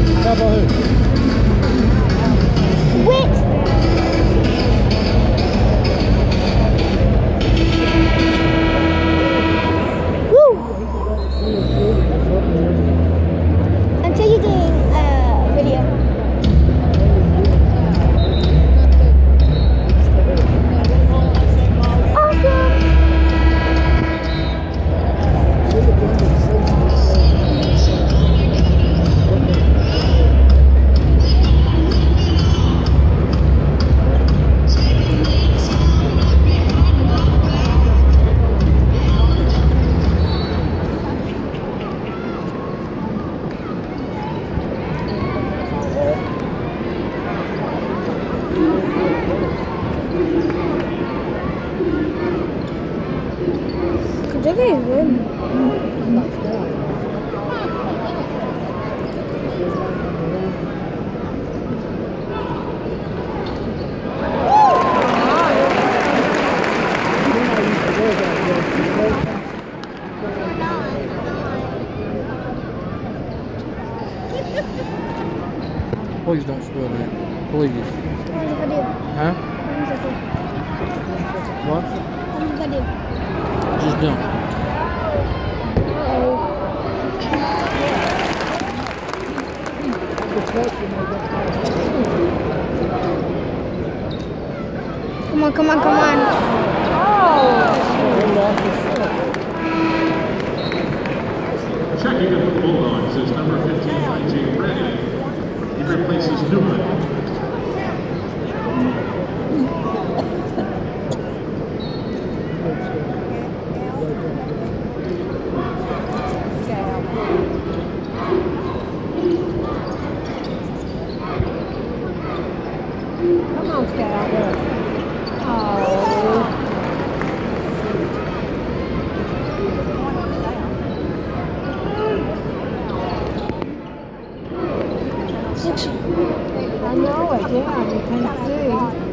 How about who? Wait! Woo! I'm taking a video. Kuntucky is good. Please don't spoil that. Please. Huh? What? Just don't. Come on, come on, come on. Checking up the Bulldogs is number 15, Ready. He replaces Newman. Come on, Scout. Oh. I know it, yeah, you can't see.